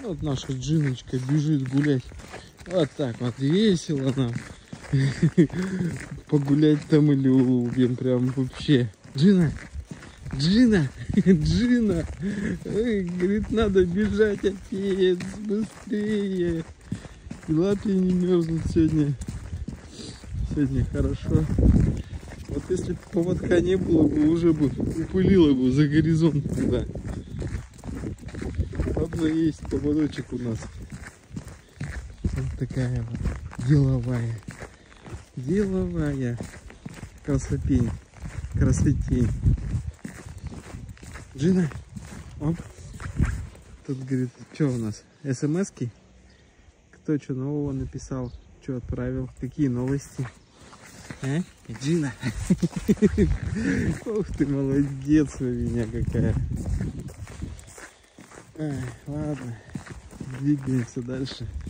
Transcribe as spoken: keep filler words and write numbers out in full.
Вот наша Джиночка бежит гулять. Вот так вот весело нам. Погулять-то мы любим прям вообще. Джина, Джина, Джина. Ой, говорит, надо бежать, отец, быстрее. И лапки не мерзнут сегодня. Сегодня хорошо. Вот если бы поводка не было бы, уже бы упылило бы за горизонт туда. Ладно, есть поводочек у нас. Вот такая вот деловая. Деловая. Красотень. Красотень. Джина. Оп. Тут, говорит, что у нас? СМС-ки? Кто что нового написал? Что отправил? Какие новости? А? Джина. Ух ты, молодец у меня какая. Ай, ладно. Двигаемся дальше.